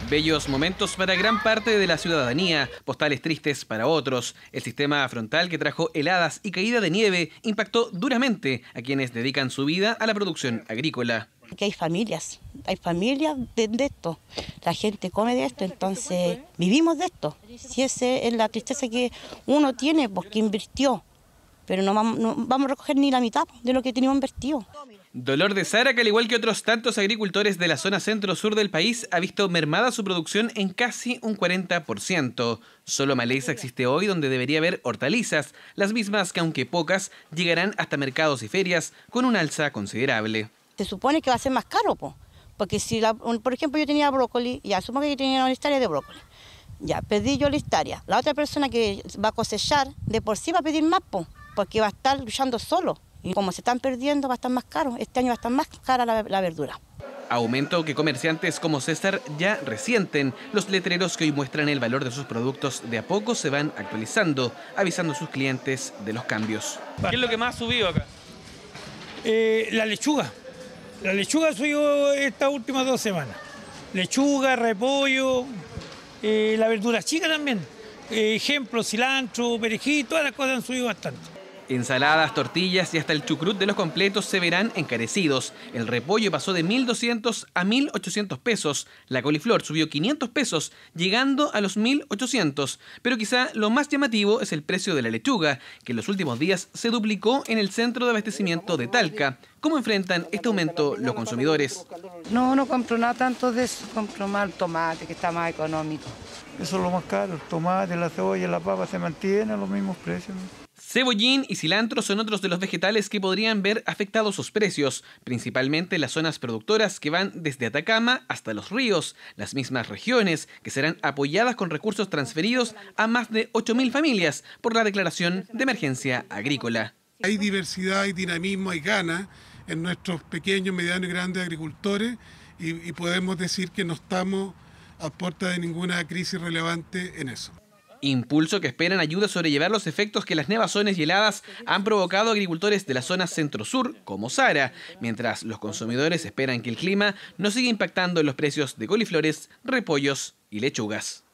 Bellos momentos para gran parte de la ciudadanía, postales tristes para otros. El sistema frontal que trajo heladas y caída de nieve impactó duramente a quienes dedican su vida a la producción agrícola. Que hay familias de esto, la gente come de esto, entonces vivimos de esto. Si esa es la tristeza que uno tiene, porque invirtió, pero no vamos a recoger ni la mitad de lo que teníamos invertido. Dolor de Sara, que al igual que otros tantos agricultores de la zona centro-sur del país, ha visto mermada su producción en casi un 40%. Solo maleza existe hoy donde debería haber hortalizas, las mismas que aunque pocas, llegarán hasta mercados y ferias con un alza considerable. Se supone que va a ser más caro, porque si, por ejemplo, yo tenía brócoli, ya supongo que yo tenía una hectárea de brócoli, ya perdí yo la hectárea. La otra persona que va a cosechar, de por sí va a pedir más, porque va a estar luchando solo. Y como se están perdiendo, va a estar más caro. Este año va a estar más cara la verdura. Aumento que comerciantes como César ya resienten. Los letreros que hoy muestran el valor de sus productos de a poco se van actualizando, avisando a sus clientes de los cambios. ¿Qué es lo que más ha subido acá? La lechuga. La lechuga subió estas últimas 2 semanas. Lechuga, repollo, la verdura chica también. Ejemplo, cilantro, perejil, todas las cosas han subido bastante. Ensaladas, tortillas y hasta el chucrut de los completos se verán encarecidos. El repollo pasó de 1.200 a 1.800 pesos. La coliflor subió 500 pesos, llegando a los 1.800. Pero quizá lo más llamativo es el precio de la lechuga, que en los últimos días se duplicó en el centro de abastecimiento de Talca. ¿Cómo enfrentan este aumento los consumidores? No compro nada tanto de eso, compro más el tomate, que está más económico. Eso es lo más caro, el tomate, la cebolla, la papa se mantienen a los mismos precios. Cebollín y cilantro son otros de los vegetales que podrían ver afectados sus precios, principalmente las zonas productoras que van desde Atacama hasta Los Ríos, las mismas regiones que serán apoyadas con recursos transferidos a más de 8.000 familias por la declaración de emergencia agrícola. Hay diversidad, hay dinamismo, hay ganas en nuestros pequeños, medianos y grandes agricultores y podemos decir que no estamos a puerta de ninguna crisis relevante en eso. Impulso que esperan ayuda a sobrellevar los efectos que las nevazones y heladas han provocado a agricultores de la zona centro-sur como Sara, mientras los consumidores esperan que el clima no siga impactando en los precios de coliflores, repollos y lechugas.